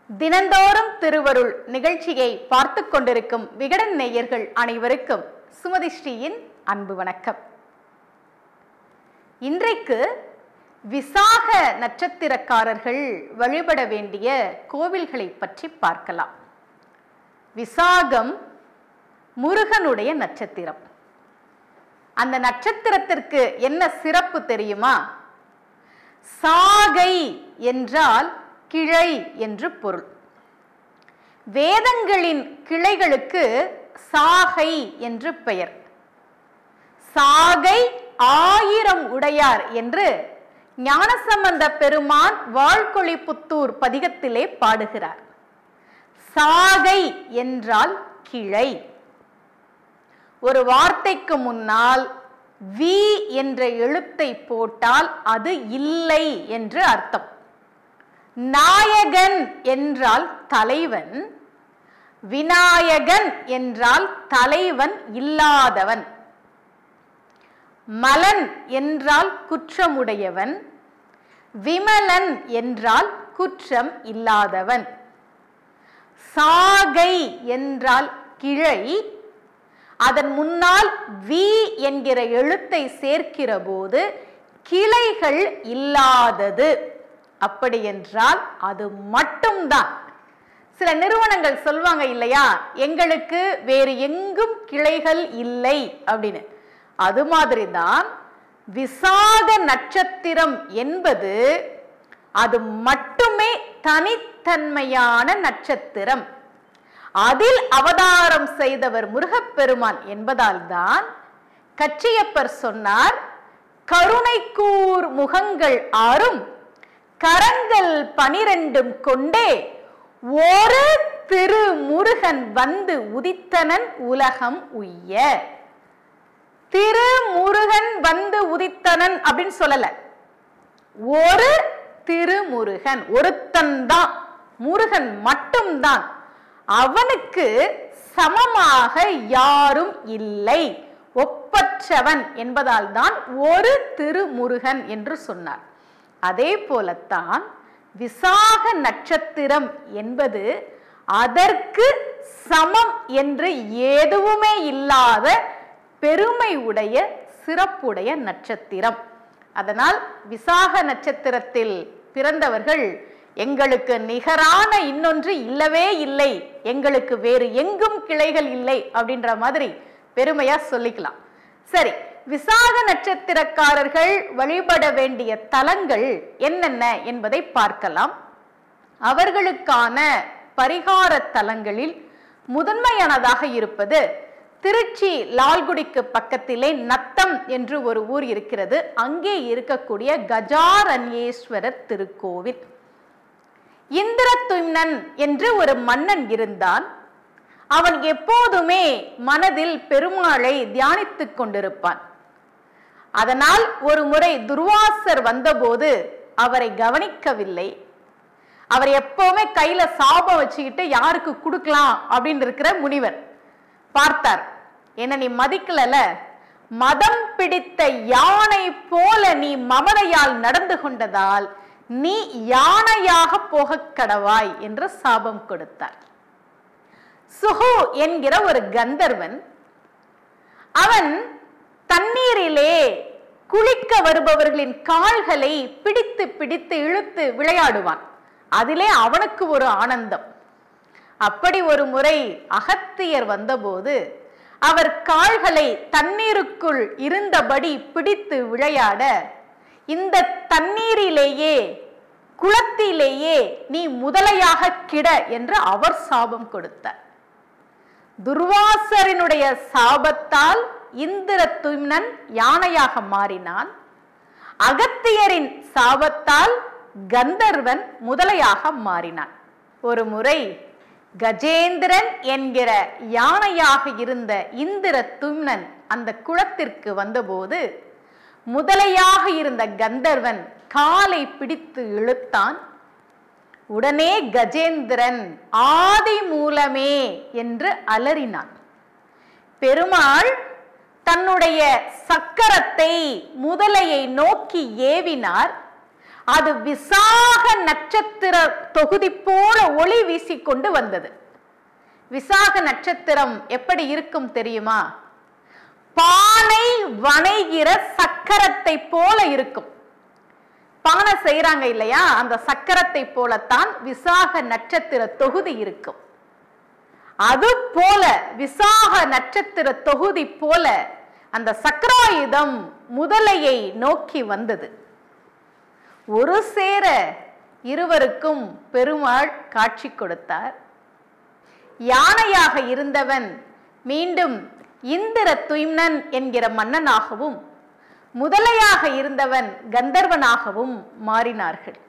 தினந்தோறும் திருவருள் நிகழ்ச்சியை பார்த்து கொண்டிருக்கும் விகடன் நேயர்கள் அனைவருக்கும் சுமதி ஸ்ரீயின் அன்பு வணக்கம். இன்றைக்கு விசாக நட்சத்திரக்காரர்கள் வழிபட வேண்டிய கோவில்களை பற்றி பார்க்கலாம். விசாகம் முருகனுடைய நட்சத்திரம். அந்த நட்சத்திரத்திற்கு என்ன சிறப்பு தெரியுமா? சாகை என்றால் கிளை என்று பொருள். வேதங்களின் கிளைகளுக்கு சாகை என்று பெயர். சாகை 1000 உடையார் என்று ஞானசம்பந்த பெருமான் வாழ்கொழிப்புத்தூர் பதிகத்திலே பாடுகிறார். சாகை என்றால் கிளை. ஒரு வார்த்தைக்கு முன்னால் வி என்ற எழுத்தை போட்டால் அது இல்லை என்று அர்த்தம். நாயகன் என்றால் தலைவன், விநாயகன் என்றால் தலைவன் இல்லாதவன், மலன் என்றால் குற்றமுடையவன், விமலன் என்றால் குற்றம் இல்லாதவன். சாகை என்றால் கிளை. அதன் முன்னால் வி என்கிற எழுத்தை சேர்க்கிற போது கிளைகள் இல்லாதது. அப்படி என்றால் அது மட்டும்தான். சில நிறுவனங்கள் சொல்வாங்க இல்லையா, எங்களுக்கு வேறு எங்கும் கிளைகள் இல்லை அப்படின்னு. அது மாதிரிதான் விசாக நட்சத்திரம் என்பது அது மட்டுமே தனித்தன்மையான நட்சத்திரம். அதில் அவதாரம் செய்தவர் முருகப்பெருமான் என்பதால் தான் கச்சியப்பர் சொன்னார், கருணைக்கூர் முகங்கள் 6 கரங்கள் 12 கொண்டே ஒரு திருமுருகன் வந்து உதித்தனன் உலகம் உய்ய. திருமுருகன் வந்து உதித்தனன் அப்படின்னு சொல்லல, ஒரு திருமுருகன், ஒருத்தன் தான், முருகன் மட்டும்தான், அவனுக்கு சமமாக யாரும் இல்லை, ஒப்பற்றவன் என்பதால் தான் ஒரு திருமுருகன் என்று சொன்னார். அதே போலத்தான் விசாக நட்சத்திரம் என்பது அதற்கு சமம் என்று எதுவுமே இல்லாத பெருமை உடைய சிறப்புடைய நட்சத்திரம். அதனால் விசாக நட்சத்திரத்தில் பிறந்தவர்கள் எங்களுக்கு நிகரான இன்னொன்று இல்லவே இல்லை, எங்களுக்கு வேறு எங்கும் கிளைகள் இல்லை அப்படின்ற மாதிரி பெருமையா சொல்லிக்கலாம். சரி, விசாக நட்சத்திரக்காரர்கள் வழிபட வேண்டிய தலங்கள் என்னென்ன என்பதை பார்க்கலாம். அவர்களுக்கான பரிகார தலங்களில் முதன்மையானதாக இருப்பது திருச்சி லால்குடிக்கு பக்கத்திலே நத்தம் என்று ஒரு ஊர் இருக்கிறது. அங்கே இருக்கக்கூடிய கஜாரண்யேஸ்வரர் திருக்கோவில். இந்திரதும்னன் என்று ஒரு மன்னன் இருந்தான். அவன் எப்போதுமே மனதில் பெருமாளை தியானித்துக் கொண்டிருப்பான். அதனால் ஒரு முறை துர்வாசர் வந்தபோது அவரை கவனிக்கவில்லை. அவர் எப்பவுமே கையில சாபம் வச்சுக்கிட்டு யாருக்கு கொடுக்கலாம் அப்படின்னு இருக்கிற முனிவர் பார்த்தார். என்ன நீ மதிக்கல, மதம் பிடித்த யானை போல நீ மமதையால் நடந்து கொண்டதால் நீ யானையாக போக கடவாய் என்று சாபம் கொடுத்தார். சுகு என்கிற ஒரு கந்தர்வன், அவன் தண்ணீரிலே குளிக்க வருபவர்களின் கால்களை பிடித்து பிடித்து இழுத்து விளையாடுவான். அதிலே அவனுக்கு ஒரு ஆனந்தம். அப்படி ஒரு முறை அகத்தியர் வந்தபோது அவர் கால்களை தண்ணீருக்குள் இருந்தபடி பிடித்து விளையாட, இந்த தண்ணீரிலேயே குளத்திலேயே நீ முதலையாக கிட என்று அவர் சாபம் கொடுத்தார். துர்வாசரினுடைய சாபத்தால் இந்திரதும்னன் யானையாக மாறினான். அகத்தியரின் சாபத்தால் கந்தர்வன் முதலையாக மாறினான். ஒரு முறை கஜேந்திரன் என்கிற யானையாக இருந்த இந்திரதும்னன் அந்த குளத்திற்கு வந்தபோது முதலையாக இருந்த கந்தர்வன் காலை பிடித்து இழுத்தான். உடனே கஜேந்திரன் ஆதி மூலமே என்று அலறினான். பெருமாள் தன்னுடைய சக்கரத்தை முதலையை நோக்கி ஏவினார். அது விசாக நட்சத்திர தொகுதி போல ஒளி வீசிக்கொண்டு வந்தது. விசாக நட்சத்திரம் எப்படி இருக்கும் தெரியுமா? பானை வணைகிற சக்கரத்தை போல இருக்கும். பானை செய்யறாங்க இல்லையா, அந்த சக்கரத்தை போலத்தான் விசாக நட்சத்திர தொகுதி இருக்கும். அது போல விசாக நட்சத்திர தொகுதி போல அந்த சக்கராயுதம் முதலையை நோக்கி வந்தது. ஒரு சேர இருவருக்கும் பெருமாள் காட்சி கொடுத்தார். யானையாக இருந்தவன் மீண்டும் இந்திர துய்மன் என்கிற மன்னனாகவும், முதலையாக இருந்தவன் கந்தர்வனாகவும் மாறினார்கள்.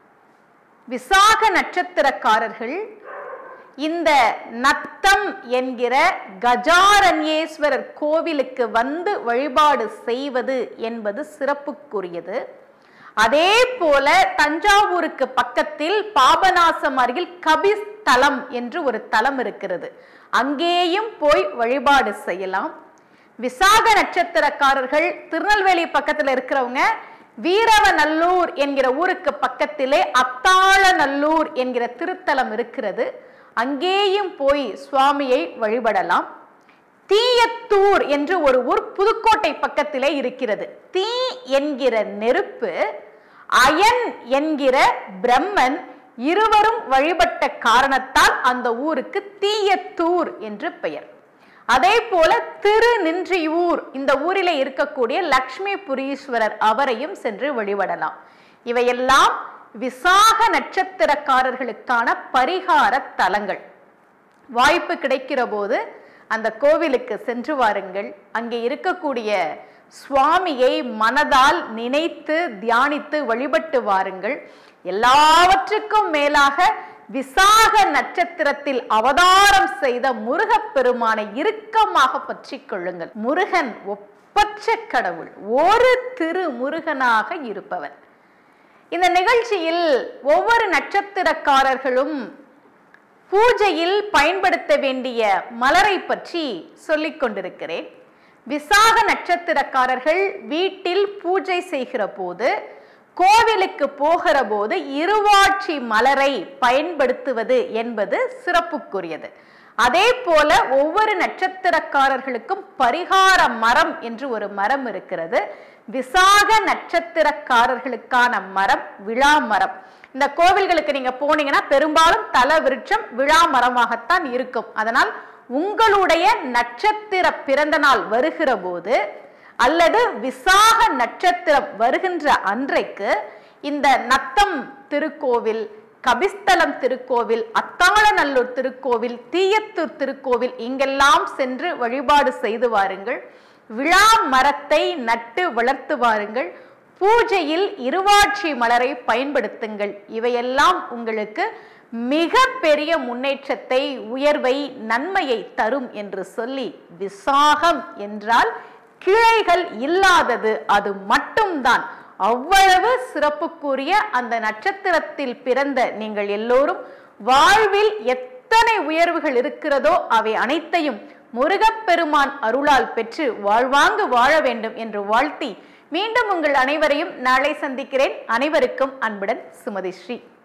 விசாக நட்சத்திரக்காரர்கள் இந்த நத்தம் என்கிற கஜாரண்யேஸ்வரர் கோவிலுக்கு வந்து வழிபாடு செய்வது என்பது சிறப்புக்குரியது. அதே போல தஞ்சாவூருக்கு பக்கத்தில் பாபநாசம் அருகில் கபிஸ்தலம் என்று ஒரு தலம் இருக்கிறது. அங்கேயும் போய் வழிபாடு செய்யலாம். விசாக நட்சத்திரக்காரர்கள் திருநெல்வேலி பக்கத்தில் இருக்கிறவங்க வீரவநல்லூர் என்கிற ஊருக்கு பக்கத்திலே அத்தாளநல்லூர் என்கிற திருத்தலம் இருக்கிறது. அங்கேயும் போய் சுவாமியை வழிபடலாம். தீயத்தூர் என்று ஒரு ஊர் புதுக்கோட்டை பக்கத்திலே இருக்கிறது. தீ என்கிற நெருப்பு, அயன் என்கிற பிரம்மன் இருவரும் வழிபட்ட காரணத்தால் அந்த ஊருக்கு தீயத்தூர் என்று பெயர். அதே போல திருநின்றியூர், இந்த ஊரிலே இருக்கக்கூடிய லட்சுமிபுரீஸ்வரர், அவரையும் சென்று வழிபடலாம். இவையெல்லாம் விசாக நட்சத்திரக்காரர்களுக்கான பரிகார தலங்கள். வாய்ப்பு கிடைக்கிற போது அந்த கோவிலுக்கு சென்று வாருங்கள். அங்கே இருக்கக்கூடிய சுவாமியை மனதால் நினைத்து தியானித்து வழிபட்டு வாருங்கள். எல்லாவற்றுக்கும் மேலாக விசாக நட்சத்திரத்தில் அவதாரம் செய்த முருகப்பெருமானை இறுக்கமாக பற்றி கொள்ளுங்கள். முருகன் ஒப்பற்ற கடவுள், ஒரு திரு முருகனாக இருப்பவர். இந்த நிகழ்ச்சியில் ஒவ்வொரு நட்சத்திரக்காரர்களும் பூஜையில் பயன்படுத்த வேண்டிய மலரை பற்றி சொல்லிக் கொண்டிருக்கிறேன். விசாக நட்சத்திரக்காரர்கள் வீட்டில் பூஜை செய்கிற போது, கோவிலுக்கு போகிற போது இருவாட்சி மலரை பயன்படுத்துவது என்பது சிறப்புக்குரியது. அதே போல ஒவ்வொரு நட்சத்திரக்காரர்களுக்கும் பரிகார மரம் என்று ஒரு மரம் இருக்கிறது. விசாக நட்சத்திரக்காரர்களுக்கான மரம் விழா மரம். இந்த கோவில்களுக்கு நீங்க போனீங்கன்னா பெரும்பாலும் தல விருட்சம் விழா மரமாகத்தான் இருக்கும். அதனால் உங்களுடைய நட்சத்திர பிறந்த நாள் வருகிற போது அல்லது விசாக நட்சத்திரம் வருகின்ற அன்றைக்கு இந்த நத்தம் திருக்கோவில், கபிஸ்தலம் திருக்கோவில், அத்தாளநல்லூர் திருக்கோவில், தீயத்தூர் திருக்கோவில், இங்கெல்லாம் சென்று வழிபாடு செய்து வாருங்கள். விழா மரத்தை நட்டு வளர்த்து வாருங்கள். பூஜையில் இருவாட்சி மலரை பயன்படுத்துங்கள். இவையெல்லாம் உங்களுக்கு மிக பெரிய முன்னேற்றத்தை, உயர்வை, நன்மையை தரும் என்று சொல்லி, விசாகம் என்றால் கிளைகள் இல்லாதது, அது மட்டும்தான். அவ்வளவு சிறப்புக்குரிய அந்த நட்சத்திரத்தில் பிறந்த நீங்கள் எல்லோரும் வாழ்வில் எத்தனை உயர்வுகள் இருக்கிறதோ அவை அனைத்தையும் முருகப்பெருமான் அருளால் பெற்று வாழ்வாங்கு வாழ வேண்டும் என்று வாழ்த்தி மீண்டும் உங்கள் அனைவரையும் நாளை சந்திக்கிறேன். அனைவருக்கும் அன்புடன் சுமதி ஸ்ரீ.